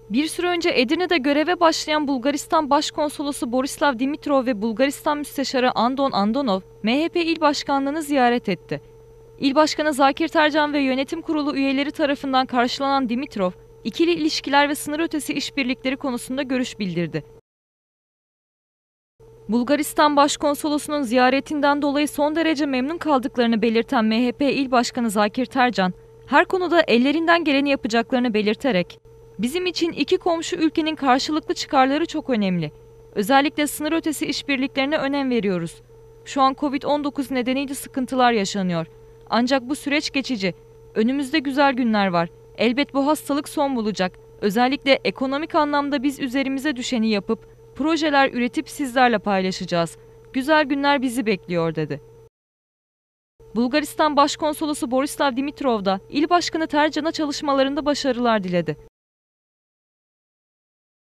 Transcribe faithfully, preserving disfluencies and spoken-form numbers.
Bir süre önce Edirne'de göreve başlayan Bulgaristan Başkonsolosu Borislav Dimitrov ve Bulgaristan Müsteşarı Andon Andonov, M H P İl Başkanlığı'nı ziyaret etti. İl Başkanı Zakir Tercan ve yönetim kurulu üyeleri tarafından karşılanan Dimitrov, ikili ilişkiler ve sınır ötesi işbirlikleri konusunda görüş bildirdi. Bulgaristan Başkonsolosu'nun ziyaretinden dolayı son derece memnun kaldıklarını belirten M H P İl Başkanı Zakir Tercan, her konuda ellerinden geleni yapacaklarını belirterek, "Bizim için iki komşu ülkenin karşılıklı çıkarları çok önemli. Özellikle sınır ötesi işbirliklerine önem veriyoruz. Şu an kovid on dokuz nedeniyle sıkıntılar yaşanıyor. Ancak bu süreç geçici. Önümüzde güzel günler var. Elbet bu hastalık son bulacak. Özellikle ekonomik anlamda biz üzerimize düşeni yapıp, projeler üretip sizlerle paylaşacağız. Güzel günler bizi bekliyor," dedi. Bulgaristan Başkonsolosu Borislav Dimitrov da İl Başkanı Tercan'a çalışmalarında başarılar diledi.